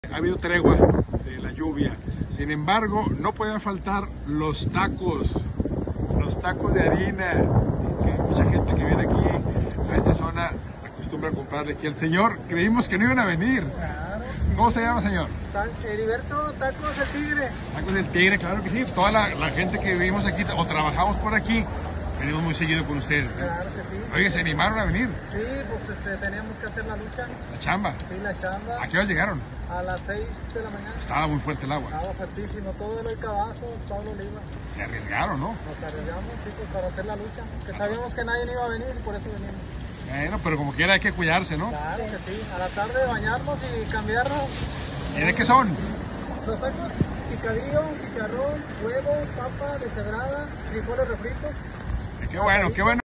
Ha habido tregua de la lluvia, sin embargo no pueden faltar los tacos de harina, que mucha gente que viene aquí a esta zona acostumbra a comprarle aquí al señor. Creímos que no iban a venir. Claro. ¿Cómo se llama, señor? Heriberto Tacos el Tigre. Tacos del Tigre, claro que sí. Toda la gente que vivimos aquí o trabajamos por aquí, venimos muy seguido con ustedes, ¿eh? Claro que sí. Oye, ¿se animaron a venir? Sí, pues teníamos que hacer la lucha. La chamba. Sí, la chamba. ¿A qué hora llegaron? A las 6 de la mañana. Estaba muy fuerte el agua. Estaba fuertísimo, todo el Cabazo, Pablo Oliva. Se arriesgaron, ¿no? Nos arriesgamos, chicos, para hacer la lucha. Que sabíamos que nadie iba a venir y por eso venimos. Bueno, pero como quiera hay que cuidarse, ¿no? Claro que sí. A la tarde bañarnos y cambiarnos. ¿Y de qué son? Los tacos, picadillo, chicharrón, huevo, papa deshebrada, frijoles refritos. Qué bueno, qué bueno.